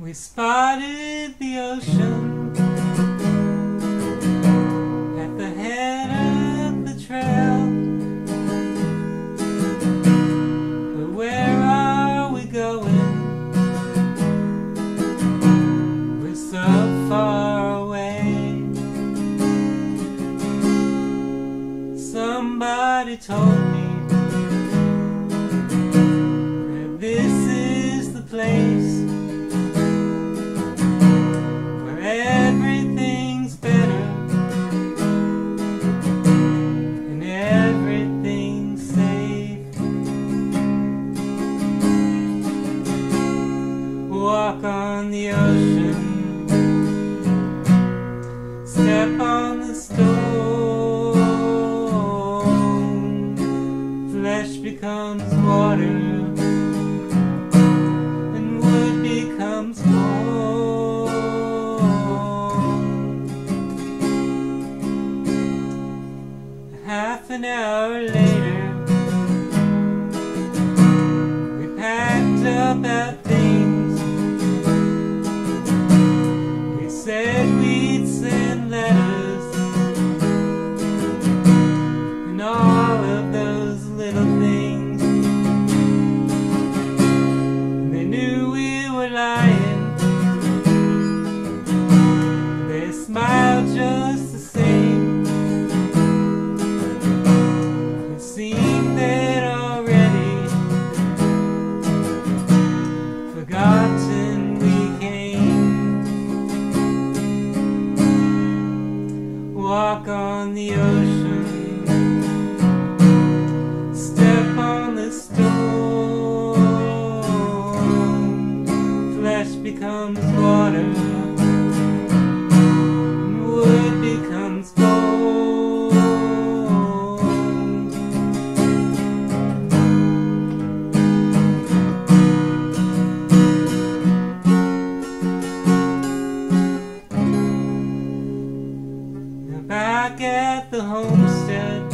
We spotted the ocean at the head of the trail. But where are we going? We're so far away. Somebody told me that this is the place everything's better and everything's safe. Walk on the ocean, step on the stone. Flesh becomes water and wood becomes gold. Half an hour later, we packed up our things. We said we'd send letters and all of those little things. And they knew we were lying. They smiled just the same. Seemed they'd already forgotten we came. Walk on the ocean, step on the stone. Flesh becomes water and wood becomes gold. Back at the homestead,